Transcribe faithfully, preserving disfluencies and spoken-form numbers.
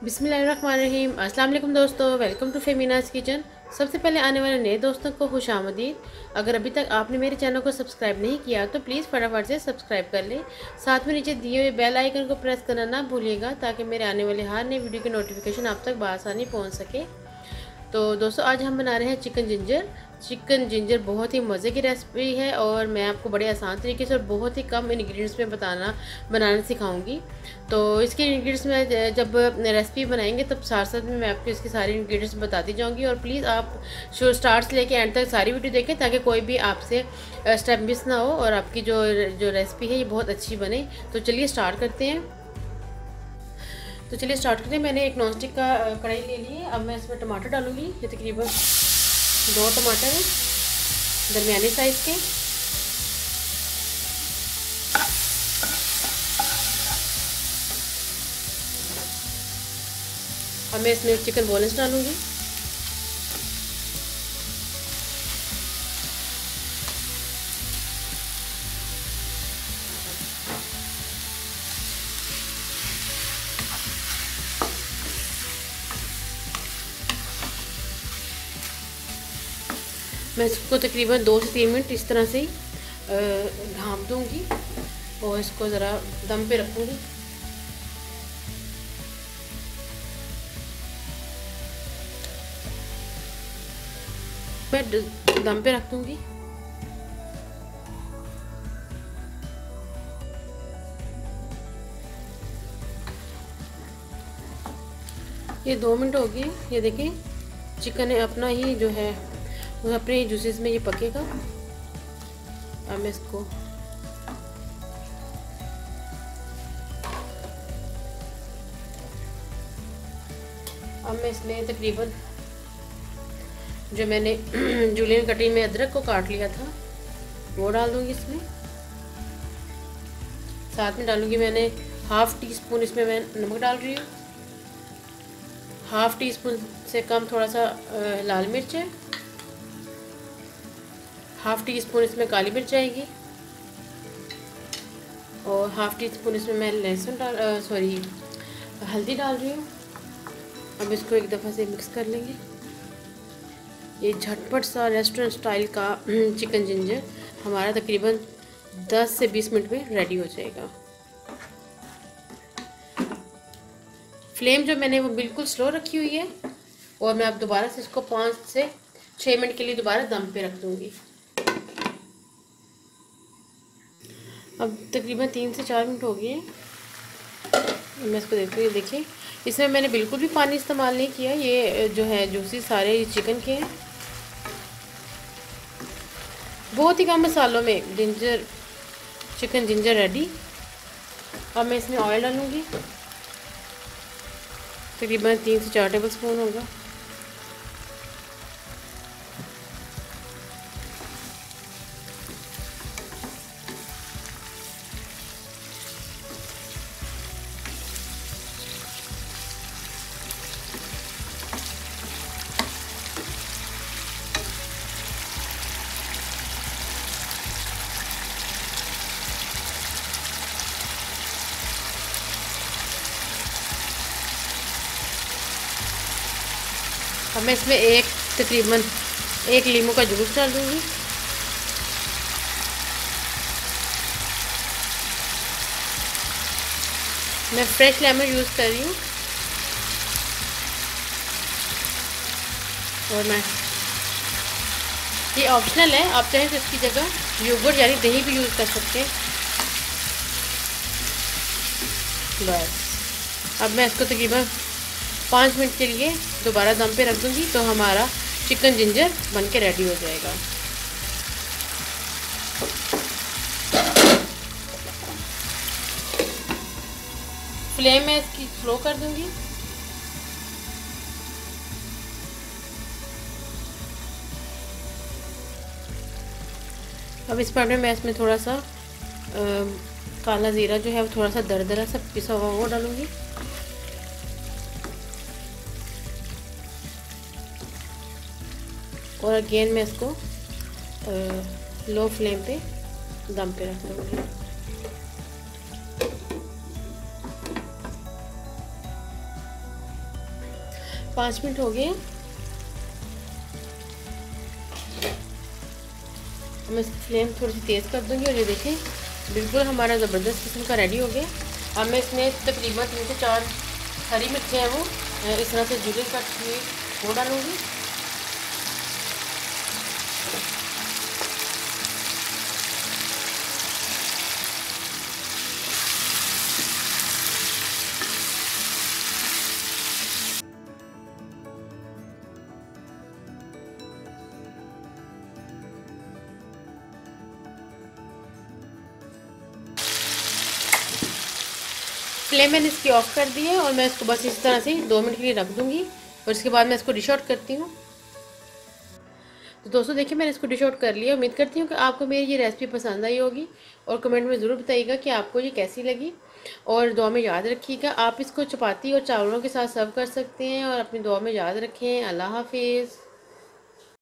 बिस्मिल्लाहिर्रहमानिर्रहीम। अस्सलाम वालेकुम दोस्तों, वेलकम टू फेमीनाज किचन। सबसे पहले आने वाले नए दोस्तों को खुश आमदीद। अगर अभी तक आपने मेरे चैनल को सब्सक्राइब नहीं किया तो प्लीज़ फटाफट से सब्सक्राइब कर लें। साथ में नीचे दिए हुए बेल आइकन को प्रेस करना ना भूलिएगा ताकि मेरे आने वाले हर नई वीडियो की नोटिफिकेशन आप तक बआसानी पहुँच सके। तो दोस्तों आज हम बना रहे हैं चिकन जिंजर। चिकन जिंजर बहुत ही मज़े की रेसिपी है और मैं आपको बड़े आसान तरीके से और बहुत ही कम इंग्रेडिएंट्स में बताना बनाना सिखाऊंगी। तो इसके इंग्रेडिएंट्स में जब रेसिपी बनाएंगे तब साथ साथ में मैं आपको इसके सारे इंग्रेडिएंट्स बताती जाऊंगी। और प्लीज़ आप शो स्टार्ट से लेके एंड तक सारी वीडियो देखें ताकि कोई भी आपसे स्टेप मिस ना हो और आपकी जो जो रेसिपी है ये बहुत अच्छी बने। तो चलिए स्टार्ट करते हैं। तो चलिए स्टार्ट करते हैं। मैंने एक नॉनस्टिक का कढ़ाई ले ली है। अब मैं इसमें टमाटर डालूंगी। ये तकरीबन दो टमाटर हैं दरमियाने साइज़ के। अब मैं इसमें चिकन बोनलेस डालूंगी। मैं इसको तकरीबन दो से तीन मिनट इस तरह से ही ढाँप दूँगी और इसको ज़रा दम पे रखूँगी। मैं दम पे रख दूँगी। ये दो मिनट हो गए। ये देखिए चिकन है अपना ही जो है वो अपने जूसेस में ये पकेगा। अब मैं इसको अब मैं इसमें तकरीबन जो मैंने जूलियन कटिंग में अदरक को काट लिया था वो डाल दूंगी इसमें। साथ में डालूंगी मैंने हाफ टी स्पून इसमें मैं नमक डाल रही हूँ। हाफ टी स्पून से कम थोड़ा सा लाल मिर्च है। हाफ टी स्पून इसमें काली मिर्च आएगी और हाफ टी स्पून इसमें मैं लहसुन डाल सॉरी हल्दी डाल रही हूँ। अब इसको एक दफ़ा से मिक्स कर लेंगे। ये झटपट सा रेस्टोरेंट स्टाइल का चिकन जिंजर हमारा तकरीबन दस से बीस मिनट में रेडी हो जाएगा। फ्लेम जो मैंने वो बिल्कुल स्लो रखी हुई है और मैं अब दोबारा से इसको पाँच से छः मिनट के लिए दोबारा दम पे रख दूँगी। अब तकरीबन तीन से चार मिनट हो गए हैं। मैं इसको देखती हूँ। देखिए इसमें मैंने बिल्कुल भी पानी इस्तेमाल नहीं किया। ये जो है जूसी सारे चिकन के हैं। बहुत ही कम मसालों में जिंजर चिकन जिंजर रेडी। अब मैं इसमें ऑयल डालूँगी। तकरीबन तीन से चार टेबल स्पून होगा। अब मैं इसमें एक तकरीबन एक लीमू का जूस डाल दूँगी। मैं फ्रेश लेमन यूज़ कर रही हूँ और मैं ये ऑप्शनल है। आप चाहें तो इसकी जगह योगर्ट यानी दही भी यूज़ कर सकते हैं। बस अब मैं इसको तकरीबन पाँच मिनट के लिए दोबारा दम पे रख दूँगी तो हमारा चिकन जिंजर बन के रेडी हो जाएगा। फ्लेम में इसकी स्लो कर दूँगी। अब इस पाउडर में इसमें थोड़ा सा आ, काला ज़ीरा जो है वो थोड़ा सा दरदरा सा पिसा हुआ वो डालूँगी। और अगेन मैं इसको लो फ्लेम पे दम पे रख दूँगी। पाँच मिनट हो गए। मैं इसकी फ्लेम थोड़ी सी तेज़ कर दूंगी और ये देखें बिल्कुल हमारा ज़बरदस्त किस्म का रेडी हो गया। अब मैं इसमें तकरीबन तीन से चार हरी मिर्चें हैं वो इस तरह से जुड़े कट हुई वो डालूँगी। फ्लेम मैंने इसकी ऑफ कर दी है और मैं इसको बस इस तरह से दो मिनट के लिए रख दूंगी और इसके बाद मैं इसको डिश आउट करती हूँ। तो दोस्तों देखिए मैंने इसको डिश आउट कर लिया। उम्मीद करती हूँ कि आपको मेरी ये रेसिपी पसंद आई होगी और कमेंट में ज़रूर बताइएगा कि आपको ये कैसी लगी। और दुआ में याद रखिएगा आप इसको चपाती और चावलों के साथ सर्व कर सकते हैं। और अपनी दुआ में याद रखें। अल्लाह हाफिज़।